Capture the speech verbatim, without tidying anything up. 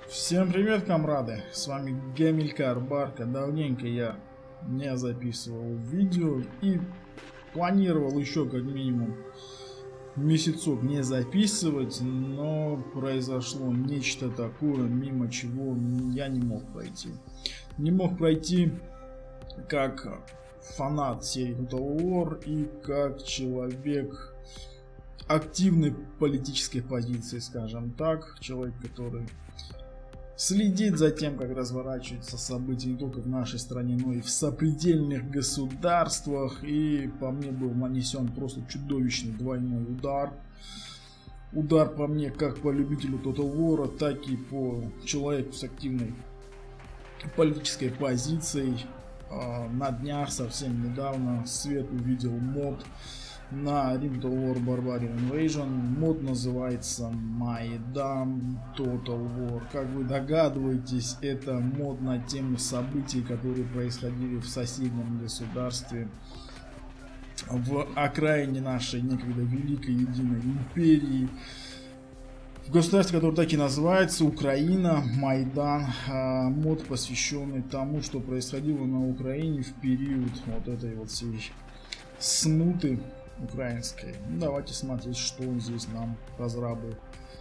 Всем привет, комрады! С вами Гамилькар Барка. Давненько я не записывал видео и планировал еще как минимум месяцок не записывать, но произошло нечто такое, мимо чего я не мог пройти. Не мог пройти как фанат серии Total War и как человек активной политической позиции, скажем так, человек, который следит за тем, как разворачиваются события не только в нашей стране, но и в сопредельных государствах. И по мне был нанесен просто чудовищный двойной удар. Удар по мне как по любителю Total War, так и по человеку с активной политической позицией. На днях, совсем недавно, свет увидел мод на Rim Total War Barbarian Invasion. Мод называется Майдан Total War. Как вы догадываетесь, это мод на тему событий, которые происходили в соседнем государстве, в окраине нашей некогда великой единой империи, в государстве, которое так и называется, Украина, Майдан. Мод, посвященный тому, что происходило на Украине в период вот этой вот всей смуты украинской. Давайте смотреть, что здесь нам разрабы